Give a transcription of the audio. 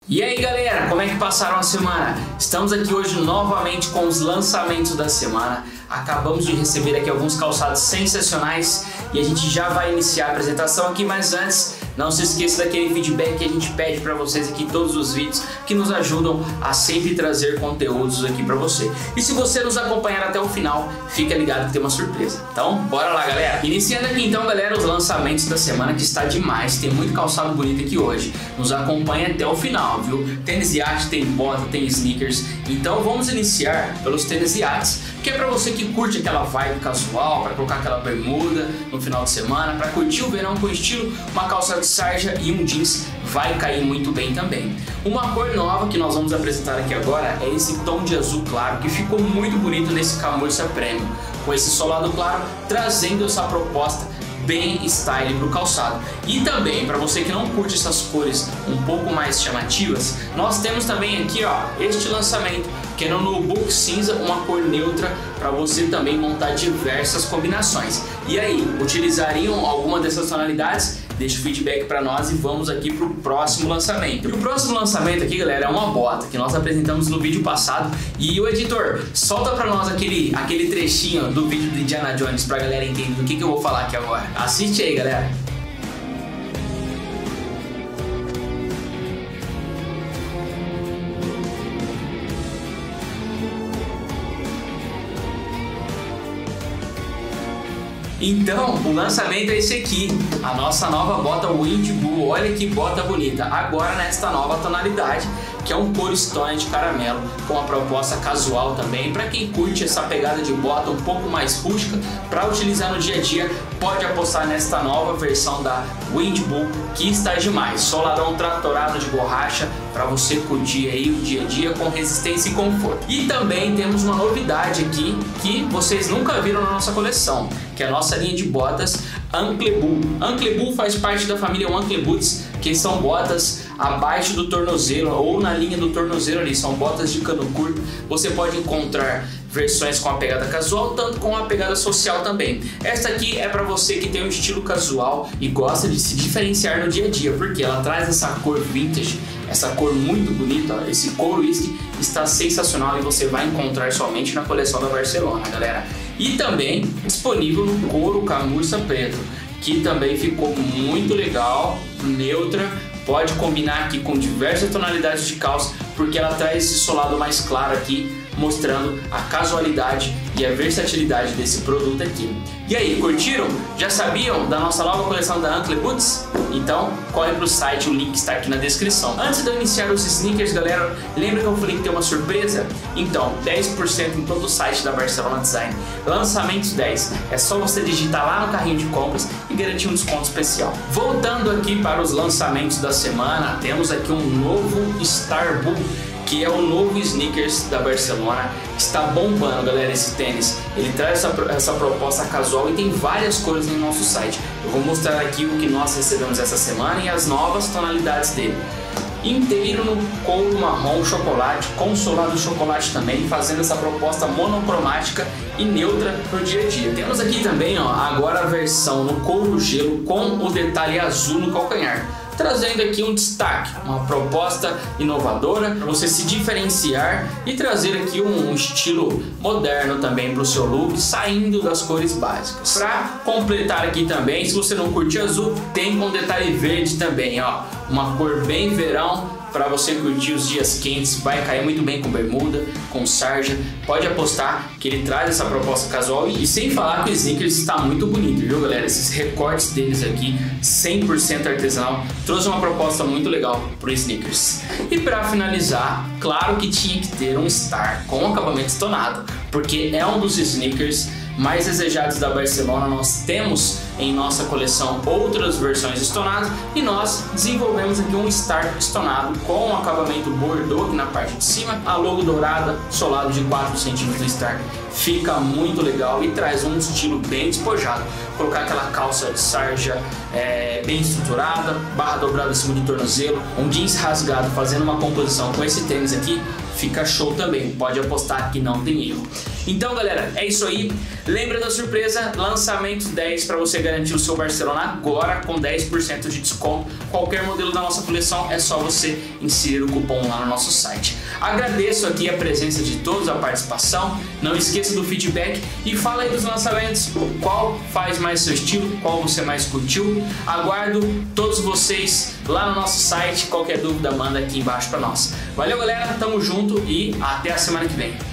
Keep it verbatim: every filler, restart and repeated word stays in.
E aí galera, como é que passaram a semana? Estamos aqui hoje novamente com os lançamentos da semana. Acabamos de receber aqui alguns calçados sensacionais e a gente já vai iniciar a apresentação aqui, mas antes não se esqueça daquele feedback que a gente pede para vocês aqui em todos os vídeos, que nos ajudam a sempre trazer conteúdos aqui para você. E se você nos acompanhar até o final, fica ligado que tem uma surpresa. Então, bora lá galera! Iniciando aqui então galera, os lançamentos da semana, que está demais, tem muito calçado bonito aqui hoje. Nos acompanha até o final, viu? Tênis Yacht, tem bota, tem sneakers. Então vamos iniciar pelos tênis Yachts, que é para você que curte aquela vibe casual, para colocar aquela bermuda no final de semana, para curtir o verão com estilo, uma calça de sarja e um jeans vai cair muito bem também. Uma cor nova que nós vamos apresentar aqui agora é esse tom de azul claro, que ficou muito bonito nesse Camurça Premium, com esse solado claro, trazendo essa proposta bem style para o calçado. E também, para você que não curte essas cores um pouco mais chamativas, nós temos também aqui ó, este lançamento, que é no Nubuck cinza, uma cor neutra, para você também montar diversas combinações. E aí, utilizariam alguma dessas tonalidades? Deixa o feedback para nós e vamos aqui para o próximo lançamento. E o próximo lançamento aqui, galera, é uma bota que nós apresentamos no vídeo passado. E o editor, solta para nós aquele, aquele trechinho do vídeo do Indiana Jones para a galera entender do que, que eu vou falar aqui agora. Assiste aí, galera. Então, o lançamento é esse aqui, a nossa nova bota Wind Bull. Olha que bota bonita, agora nesta nova tonalidade, que é um couro stone de caramelo, com uma proposta casual também. Para quem curte essa pegada de bota um pouco mais rústica, para utilizar no dia a dia, pode apostar nesta nova versão da Wind Bull, que está demais. Solarão tratorado de borracha, para você curtir aí o dia a dia com resistência e conforto. E também temos uma novidade aqui, que vocês nunca viram na nossa coleção, que é a nossa linha de botas Ankle Bull. Ankle Bull faz parte da família Ankle Boots, que são botas abaixo do tornozelo ou na linha do tornozelo ali, são botas de cano curto. Você pode encontrar versões com a pegada casual, tanto com a pegada social também. Esta aqui é para você que tem um estilo casual e gosta de se diferenciar no dia a dia, porque ela traz essa cor vintage, essa cor muito bonita, ó, esse couro whisky está sensacional e você vai encontrar somente na coleção da Barcelona, galera. E também disponível no couro Camurça preto, que também ficou muito legal, neutra. Pode combinar aqui com diversas tonalidades de calça, porque ela traz esse solado mais claro aqui, mostrando a casualidade e a versatilidade desse produto aqui. E aí, curtiram? Já sabiam da nossa nova coleção da Ankle Boots? Então, corre pro site, o link está aqui na descrição. Antes de eu iniciar os sneakers, galera, lembra que eu falei que tem uma surpresa? Então, dez por cento em todo o site da Barcelona Design. Lançamentos dez. É só você digitar lá no carrinho de compras e garantir um desconto especial. Voltando aqui para os lançamentos da semana, temos aqui um novo Star Bull, que é o novo sneakers da Barcelona. Está bombando, galera, esse tênis. Ele traz essa, essa proposta casual e tem várias cores no nosso site. Eu vou mostrar aqui o que nós recebemos essa semana e as novas tonalidades dele. Inteiro no couro marrom chocolate, com solado chocolate também, fazendo essa proposta monocromática e neutra para o dia a dia. Temos aqui também, ó, agora a versão no couro gelo com o detalhe azul no calcanhar, trazendo aqui um destaque, uma proposta inovadora para você se diferenciar e trazer aqui um estilo moderno também para o seu look, saindo das cores básicas. Para completar aqui também, se você não curte azul, tem com detalhe verde também, ó, uma cor bem verão, para você curtir os dias quentes, vai cair muito bem com bermuda, com sarja. Pode apostar que ele traz essa proposta casual, e sem falar que o sneakers está muito bonito, viu galera? Esses recortes deles aqui, cem por cento artesanal, trouxe uma proposta muito legal pro sneakers. E para finalizar, claro que tinha que ter um Star com acabamento estonado, porque é um dos sneakers mais desejados da Barcelona. Nós temos em nossa coleção outras versões estonadas e nós desenvolvemos aqui um Star estonado com um acabamento bordô aqui na parte de cima, a logo dourada, solado de quatro centímetros do Star. Fica muito legal e traz um estilo bem despojado. Colocar aquela calça de sarja é, bem estruturada, barra dobrada em cima do tornozelo, um jeans rasgado, fazendo uma composição com esse tênis aqui, fica show também, pode apostar que não tem erro. Então galera, é isso aí, lembra da surpresa, lançamento dez para você garantir o seu Barcelona agora com dez por cento de desconto, qualquer modelo da nossa coleção é só você inserir o cupom lá no nosso site. Agradeço aqui a presença de todos, a participação, não esqueça do feedback e fala aí dos lançamentos, qual faz mais seu estilo, qual você mais curtiu, aguardo todos vocês lá no nosso site, qualquer dúvida manda aqui embaixo para nós. Valeu galera, tamo junto e até a semana que vem.